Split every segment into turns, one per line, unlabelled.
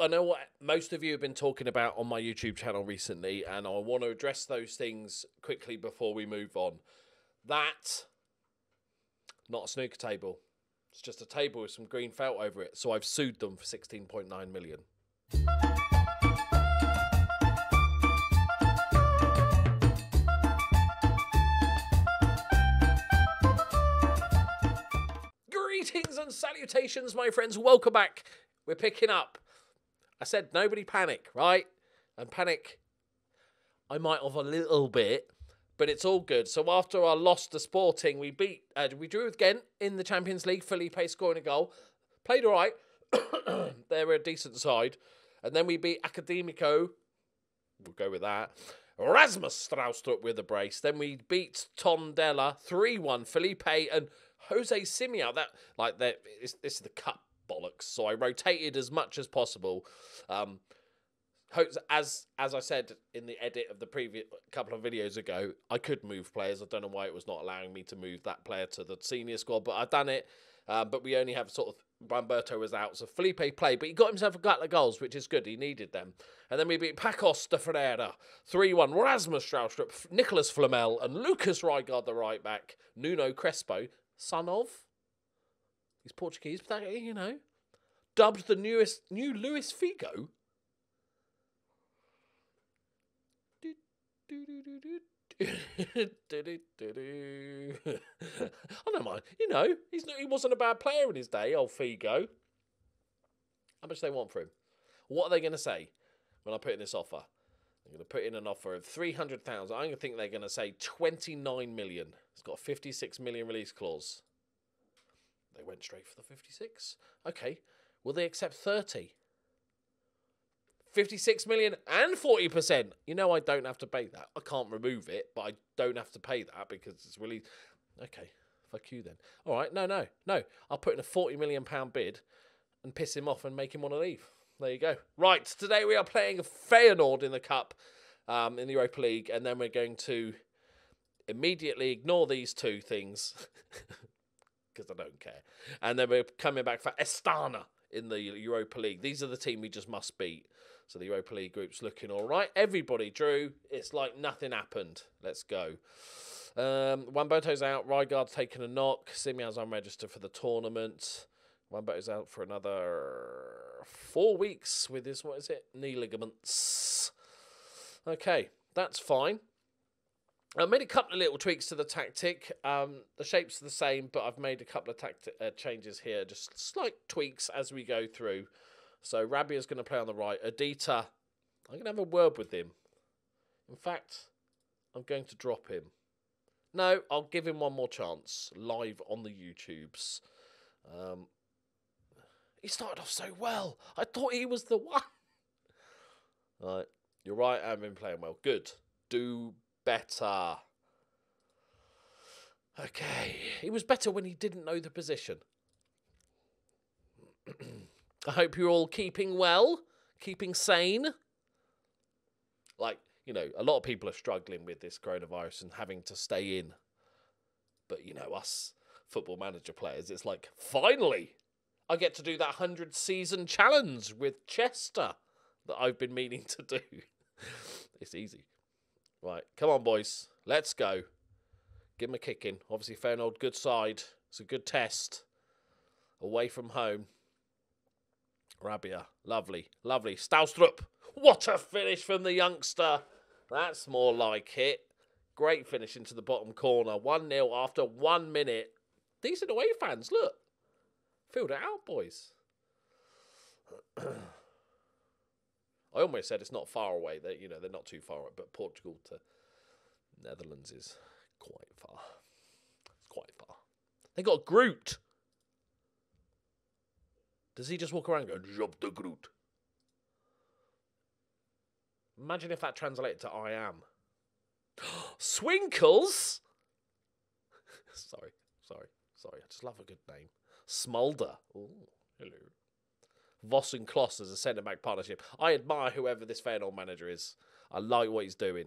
I know what most of you have been talking about on my YouTube channel recently, and I want to address those things quickly before we move on. That, not a snooker table. It's just a table with some green felt over it. So I've sued them for 16.9 million. Greetings and salutations, my friends. Welcome back. We're picking up. I said nobody panic, right? And panic, I might have a little bit, but it's all good. So after our loss to Sporting, we drew with Ghent in the Champions League. Felipe scoring a goal. Played all right. They were a decent side. And then we beat Academico. We'll go with that. Rasmus Straustrup with a brace. Then we beat Tondela 3-1. Felipe and Jose Simeo. This is the cup bollocks. So I rotated as much as possible. As I said in the edit of the previous couple of videos ago, I could move players. I don't know why it was not allowing me to move that player to the senior squad, but I've done it. But we only have sort of Humberto was out, so Felipe played, but he got himself a couple of goals, which is good. He needed them. And then we beat Pacos de Ferreira 3-1. Rasmus Straustrup, Nicholas Flamel, and Lucas Rygaard, the right back. Nuno Crespo, son of. He's Portuguese, but that, you know, dubbed the new Luis Figo. I don't mind. You know, he wasn't a bad player in his day, old Figo. How much do they want for him? What are they going to say when I put in this offer? I'm going to put in an offer of 300,000. I'm going to think they're going to say 29 million. It's got a 56 million release clause. They went straight for the 56. Okay. Will they accept 30? 56 million and 40%. You know I don't have to pay that. I can't remove it, but I don't have to pay that because it's really... Okay, fuck you then. All right, no. I'll put in a £40 million bid and piss him off and make him want to leave. There you go. Right, today we are playing Feyenoord in the Cup, in the Europa League, and then we're going to immediately ignore these two things because I don't care. And then we're coming back for Astana in the Europa League. These are the team we just must beat. So the Europa League group's looking all right. Everybody drew. It's like nothing happened. Let's go. Humberto's out. Rygaard's taken a knock. Simeon's unregistered for the tournament. Humberto's out for another 4 weeks with his, knee ligaments. Okay, that's fine. I made a couple of little tweaks to the tactic. The shape's the same, but I've made a couple of changes here. Just slight tweaks as we go through. So Rabia's going to play on the right. Adita, I'm going to have a word with him. In fact, I'm going to drop him. No, I'll give him one more chance. Live on the YouTubes. He started off so well. I thought he was the one. Right, you're right. I've been playing well. Good. Do better. Okay. He was better when he didn't know the position. I hope you're all keeping well, keeping sane. Like, you know, a lot of people are struggling with this coronavirus and having to stay in. But, you know, us Football Manager players, it's like, finally, I get to do that 100-season challenge with Chester that I've been meaning to do. It's easy. Right, come on, boys. Let's go. Give them a kick in. Obviously, Feyenoord, good side. It's a good test. Away from home. Rabia, lovely. Straustrup, what a finish from the youngster. That's more like it. Great finish into the bottom corner. 1-0 after 1 minute. Decent away fans, look. Filled it out, boys. I almost said it's not far away. They're not too far away, but Portugal to Netherlands is quite far. It's quite far. They got Groot. Does he just walk around and go, Job de Groot? Imagine if that translated to I am. Swinkles? Sorry. I just love a good name. Smulder. Ooh, hello. Voss and Kloss as a centre-back partnership. I admire whoever this Feyenoord manager is. I like what he's doing.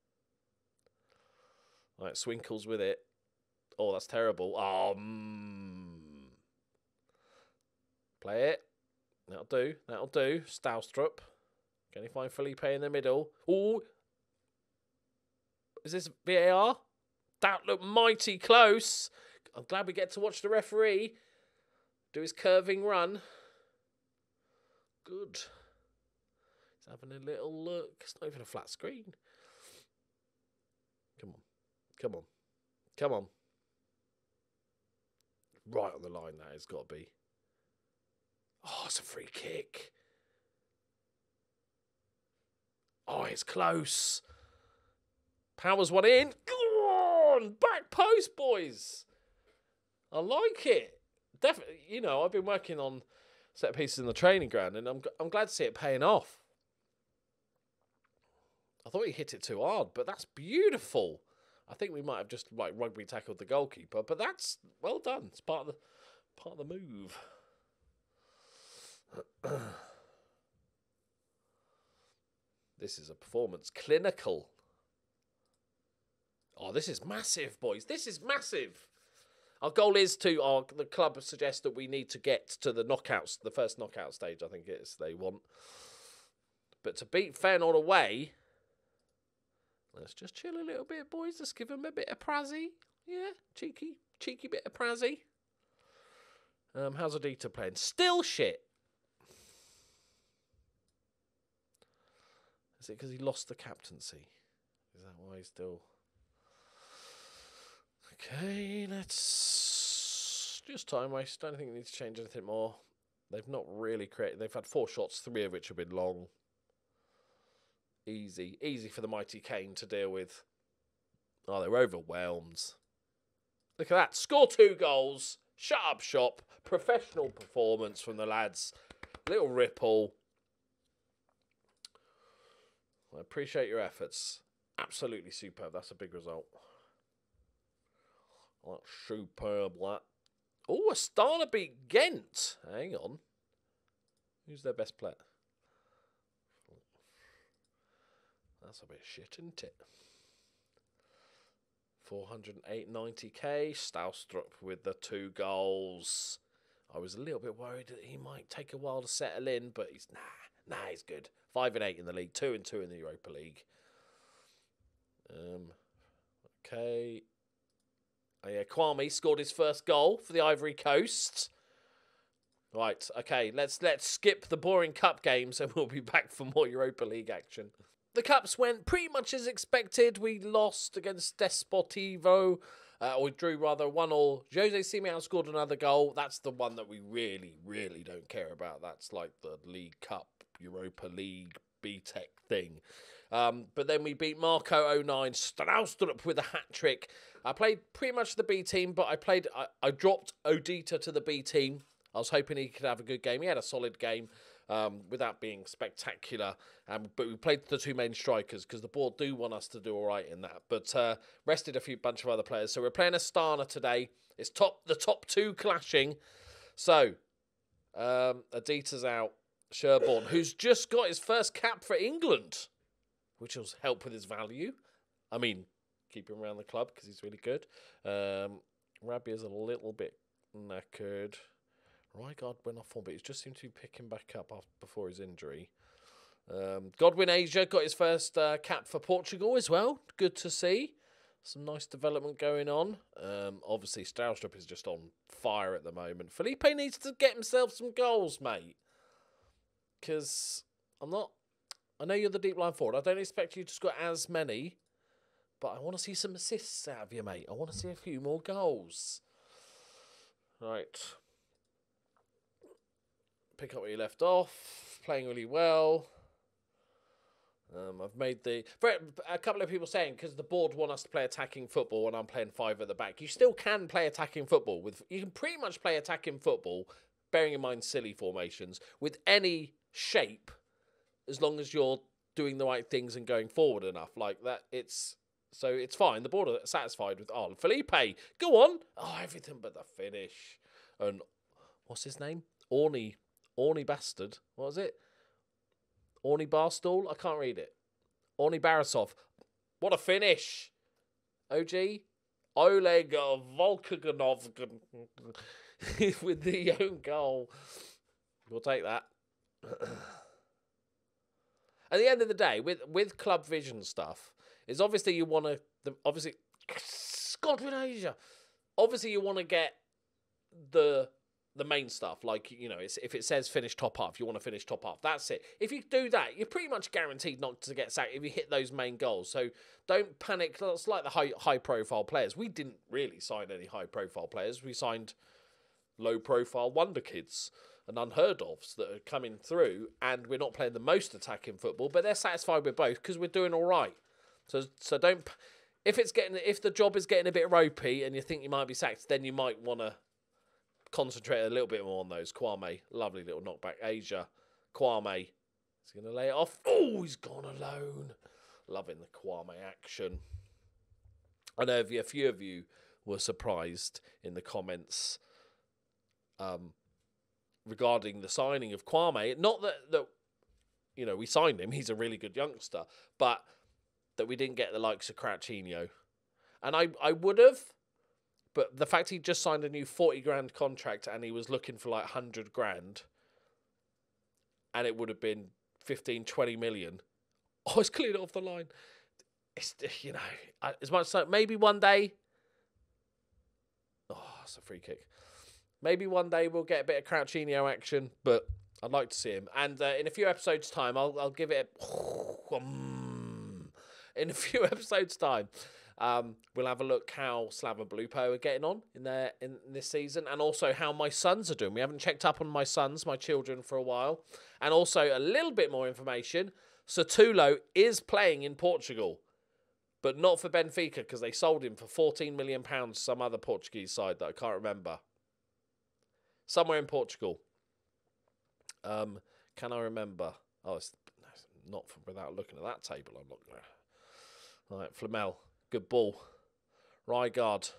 All right, Swinkles with it. Oh, that's terrible. Play it. That'll do. That'll do. Stoustrup. Can he find Felipe in the middle? Oh, is this VAR? That looked mighty close. I'm glad we get to watch the referee do his curving run. Good. He's having a little look. It's not even a flat screen. Come on. Come on. Come on. Right on the line, that has got to be. Oh, it's a free kick. Oh, it's close. Powers one in. Go on! Back post, boys. I like it. Definitely, you know, I've been working on set pieces in the training ground, and I'm glad to see it paying off. I thought he hit it too hard, but that's beautiful. I think we might have just like rugby tackled the goalkeeper, but that's well done. It's part of the move. This is a performance. Clinical. Oh, this is massive, boys. This is massive. Our goal is to, the club suggests that we need to get to the knockouts, the first knockout stage, I think it is, they want. But to beat Feyenoord away, let's just chill a little bit, boys. Let's give them a bit of prazzy. Yeah, cheeky bit of prazzy. How's Adita playing? Still shit. Is it because he lost the captaincy? Is that why he's still... Okay, let's just time waste. I don't think we need to change anything more. They've not really created... They've had 4 shots, 3 of which have been long. Easy for the mighty Kane to deal with. Oh, they're overwhelmed. Look at that. Score 2 goals. Shut up shop. Professional performance from the lads. Little ripple. I appreciate your efforts. Absolutely superb. That's a big result. That's superb, that. Oh, Astana beat Ghent. Hang on. Who's their best player? That's a bit shit, isn't it? 408.90k. Stoustrup with the 2 goals. I was a little bit worried that he might take a while to settle in, but he's he's good. 5 and 8 in the league, 2 and 2 in the Europa League. Okay. Oh, yeah, Kwame scored his first goal for the Ivory Coast. Right, okay, let's skip the boring cup games and we'll be back for more Europa League action. The cups went pretty much as expected. We lost against Desportivo, or we drew rather 1-1. Jose Simeão scored another goal. That's the one that we really, really don't care about. That's like the League Cup, Europa League, B-Tech thing. But then we beat Marco 09, Stoustrup with a hat-trick. I played pretty much the B team, but I dropped Odita to the B team. I was hoping he could have a good game. He had a solid game without being spectacular. But we played the 2 main strikers because the board do want us to do all right in that. But rested a bunch of other players. So we're playing Astana today. It's the top 2 clashing. So Adita's out. Sherborne, who's just got his first cap for England, which will help with his value. I mean, keep him around the club because he's really good. Rabia's a little bit knackered. Rygaard went off form, but he just seemed to be picking back up before his injury. Godwin Asia got his first cap for Portugal as well. Good to see. Some nice development going on. Obviously, Stoustrup is just on fire at the moment. Felipe needs to get himself some goals, mate. Because I know you're the deep line forward. I don't expect you to score as many. But I want to see some assists out of you, mate. I want to see a few more goals. Right. Pick up where you left off. Playing really well. I've made a couple of people saying, because the board want us to play attacking football and I'm playing 5 at the back. You still can play attacking football. You can pretty much play attacking football, bearing in mind silly formations, with any shape, as long as you're doing the right things and going forward enough. Like that, so it's fine. The board are satisfied with, Felipe, go on. Oh, everything but the finish. And what's his name? Orny Bastard. What was it? Orny Barstool? I can't read it. Orny Barasov. What a finish. OG. Oleg Volkaganov with the own goal. We'll take that. At the end of the day, with Club Vision stuff, is obviously you want to obviously Scotland Asia. Obviously, you want to get the main stuff, like, you know, if it says finish top half, you want to finish top half. That's it. If you do that, you're pretty much guaranteed not to get sacked if you hit those main goals. So don't panic. It's like the high profile players. We didn't really sign any high profile players. We signed low profile wonder kids and unheard ofs that are coming through, and we're not playing the most attacking football, but they're satisfied with both because we're doing all right. So don't. If the job is getting a bit ropey and you think you might be sacked, then you might want to concentrate a little bit more on those. Kwame, lovely little knockback. Asia, Kwame, is he going to lay it off? Oh, he's gone alone. Loving the Kwame action. I know a few of you were surprised in the comments regarding the signing of Kwame. Not that you know, we signed him. He's a really good youngster, but that we didn't get the likes of Croutinho. And I would have, but the fact he just signed a new 40 grand contract and he was looking for like 100 grand and it would have been 15, 20 million. Oh, it's cleared off the line. It's, you know, as much as maybe one day. Oh, it's a free kick. Maybe one day we'll get a bit of Croutinho action, but I'd like to see him. And in a few episodes' time, I'll give it in a few episodes' time, we'll have a look how Slaven Blupo are getting on in this season, and also how my sons are doing. We haven't checked up on my sons, my children, for a while. And also a little bit more information. Satulo is playing in Portugal, but not for Benfica because they sold him for £14 million to some other Portuguese side that I can't remember. Somewhere in Portugal. Can I remember? Oh, it's not without looking at that table. I'm not going to. Right, Flamel, good ball. Rygaard.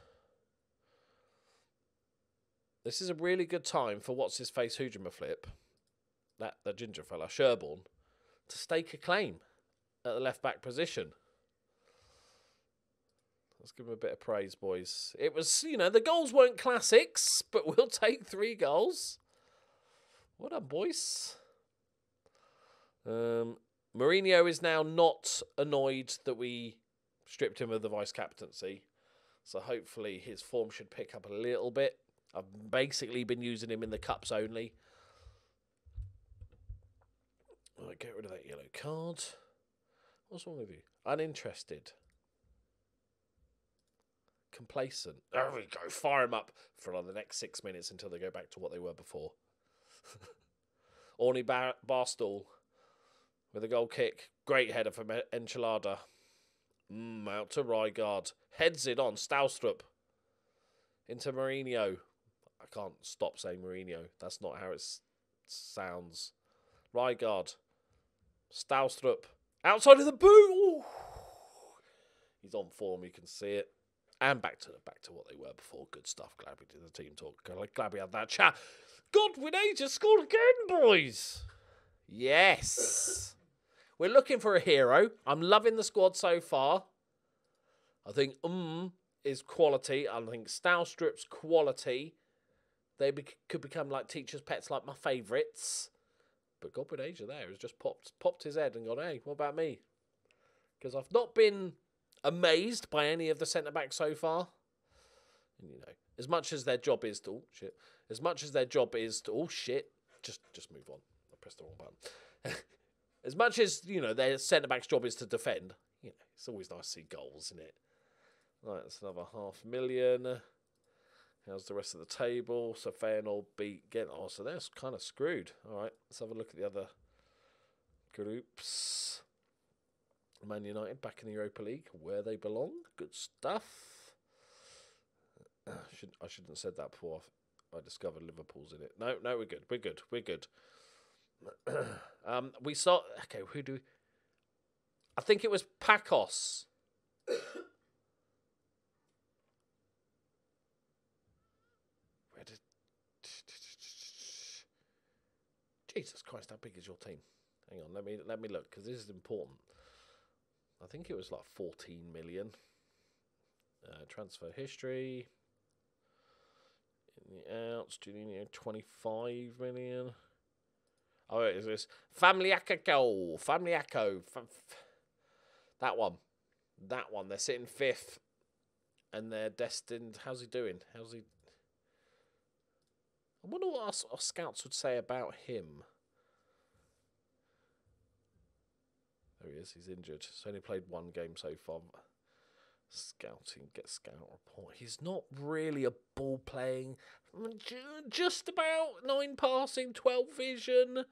This is a really good time for what's-his-face Hujima-flip, the ginger fella, Sherborne, to stake a claim at the left-back position. Let's give him a bit of praise, boys. It was, you know, the goals weren't classics, but we'll take 3 goals. Well done, boys. Mourinho is now not annoyed that we stripped him of the vice-captaincy. So hopefully his form should pick up a little bit. I've basically been using him in the cups only. Right, get rid of that yellow card. What's wrong with you? Uninterested. Complacent. There we go. Fire him up for the next 6 minutes until they go back to what they were before. Orny Barstool with a goal kick. Great header from Enchilada. Out to Rygaard. Heads it on. Stoustrup. Into Mourinho. I can't stop saying Mourinho. That's not how it sounds. Rygaard. Stoustrup. Outside of the boot. Ooh. He's on form. You can see it. And back to what they were before. Good stuff. Glad we did the team talk. Glad we had that chat. Godwin just scored again, boys. Yes. We're looking for a hero. I'm loving the squad so far. I think is quality. I think Stoustrup's quality. They could become like teachers' pets, like my favourites. But Godwin Asia there has just popped his head and gone, hey, what about me? Because I've not been amazed by any of the centre-backs so far. And, you know, as much as their job is to... Just move on. I pressed the wrong button. As much as, you know, their centre-back's job is to defend, you know, it's always nice to see goals, isn't it? Right, that's another 500,000. How's the rest of the table? So Feyenoord beat... so they're kind of screwed. All right, let's have a look at the other groups. Man United back in the Europa League, where they belong. Good stuff. I shouldn't have said that before I discovered Liverpool's in it. No, we're good. We're good. We saw... Okay, who do... I think it was Pacos. Where did... Jesus Christ, how big is your team? Hang on, let me look, because this is important. I think it was like 14 million. Transfer history. In the outs, Juninho, 25 million. Oh, is this Famliaco? That one. They're sitting 5th. And they're destined. How's he doing? I wonder what our scouts would say about him. There he is. He's injured. He's only played 1 game so far. Scouting. Get scout report. He's not really a ball playing. Just about 9 passing, 12 vision.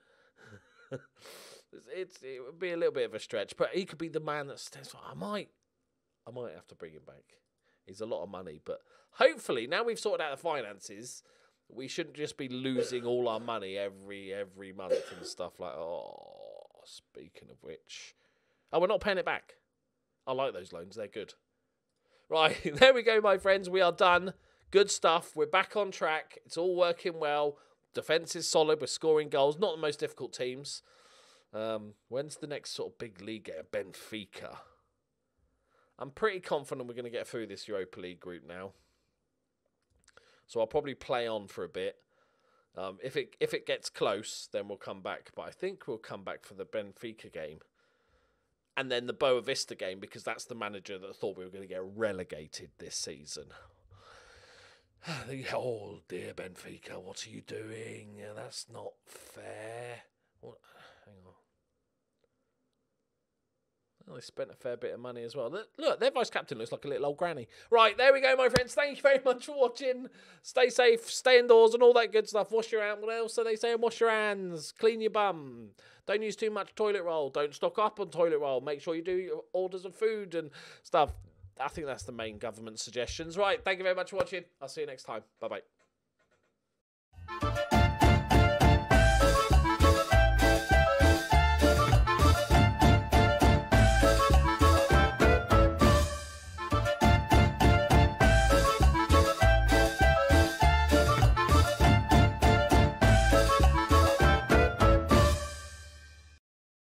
It would be a little bit of a stretch, but he could be the man that stands. I might have to bring him back. He's a lot of money, but hopefully now we've sorted out the finances, we shouldn't just be losing all our money every month and stuff like. Oh, speaking of which, we're not paying it back. I like those loans; they're good. Right, there we go, my friends. We are done. Good stuff. We're back on track. It's all working well. Defense is solid. We're scoring goals. Not the most difficult teams. When's the next sort of big league game? Benfica. I'm pretty confident we're going to get through this Europa League group now. So I'll probably play on for a bit. If it gets close, then we'll come back. But I think we'll come back for the Benfica game. And then the Boa Vista game, because that's the manager that thought we were going to get relegated this season. Oh, dear Benfica, what are you doing? That's not fair. What? Hang on. Well, they spent a fair bit of money as well. Look, their vice-captain looks like a little old granny. Right, there we go, my friends. Thank you very much for watching. Stay safe, stay indoors, and all that good stuff. Wash your hands. What else are they saying? Wash your hands. Clean your bum. Don't use too much toilet roll. Don't stock up on toilet roll. Make sure you do your orders of food and stuff. I think that's the main government suggestions. Right, thank you very much for watching. I'll see you next time. Bye-bye.